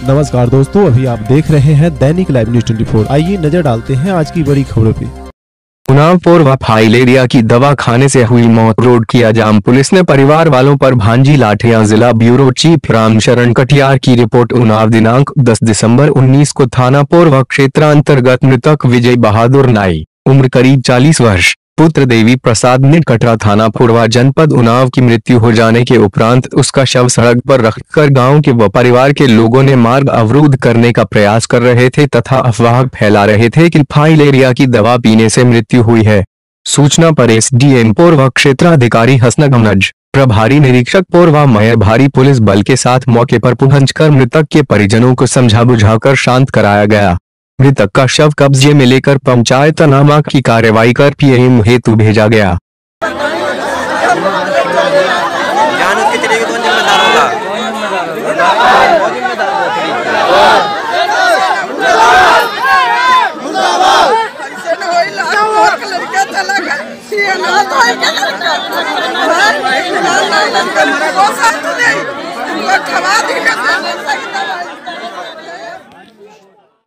नमस्कार दोस्तों, अभी आप देख रहे हैं दैनिक लाइव न्यूज 24। आइए नजर डालते हैं आज की बड़ी खबरों पे। उन्नाव पोरवा फाइलेरिया की दवा खाने से हुई मौत, रोड किया जाम, पुलिस ने परिवार वालों पर भांजी लाठियां। जिला ब्यूरो चीफ रामशरण कटियार की रिपोर्ट। उन्नाव दिनांक 10 दिसंबर 19 को थाना पोरवा क्षेत्रांतर्गत मृतक विजय बहादुर नाई, उम्र करीब 40 वर्ष, पुत्र देवी प्रसाद ने कटरा थाना पोरवा जनपद उन्नाव की मृत्यु हो जाने के उपरांत उसका शव सड़क पर रखकर गांव के व परिवार के लोगों ने मार्ग अवरुद्ध करने का प्रयास कर रहे थे तथा अफवाह फैला रहे थे कि फाइलेरिया की दवा पीने से मृत्यु हुई है। सूचना पर एसडीएम पोरवा क्षेत्राधिकारी हसन अहमद, प्रभारी निरीक्षक पोरवा मयर भारी पुलिस बल के साथ मौके पर पहुंचकर मृतक के परिजनों को समझा बुझाकर शांत कराया गया। मृतक का शव कब्जे में लेकर पंचायतनामा की कार्रवाई कर पीएम हेतु भेजा गया।